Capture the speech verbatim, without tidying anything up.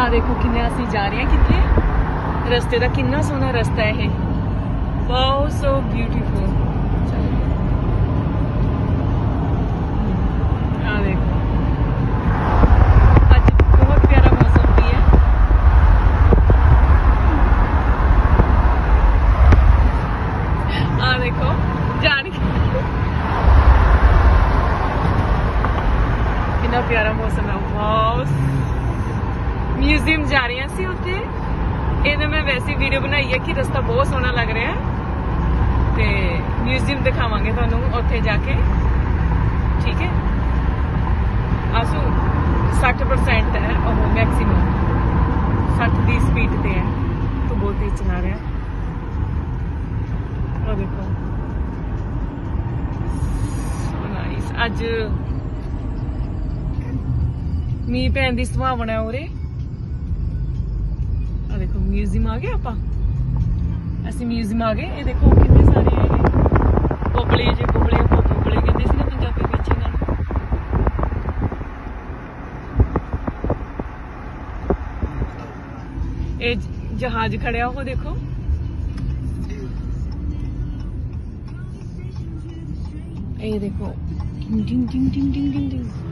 देखो किन्ने असीं जा रहे हैं कित्थे, रस्ते दा किन्ना सोहना रस्ता है ये, वाओ सो ब्यूटीफुल। आ देखो आज बहुत प्यारा मौसम भी है। आ देखो जा रही कितना प्यारा मौसम है, वाओ। म्यूजियम जा रहे हैं ਅਸੀਂ ਉੱਥੇ, ਇਹਨੇ मैं वैसे वीडियो बनाई है कि रास्ता बहुत सोहना लग रहा है, ਤੇ म्यूजियम दिखावांगे ਤੁਹਾਨੂੰ ਉੱਥੇ ਜਾ ਕੇ, ठीक है। आसू साठ परसेंट है और मैक्सिमम साठ की स्पीड पे है, तो बहुत तेज चला रहा है। और देखो नाइस, अज मीह पैन की संभावना है उरे। आ देखो म्यूजियम आ गए, आप असि म्यूजियम आ गए। ये देखो कितने सारे है बुबले जे बुबले बुबले कहते सी ना पंजाबी विच इन्हां नूं। ये जहाज खड़िया वो देखो, ये देखो टिंग टिंग टिंग टिंग टिंग टिंग।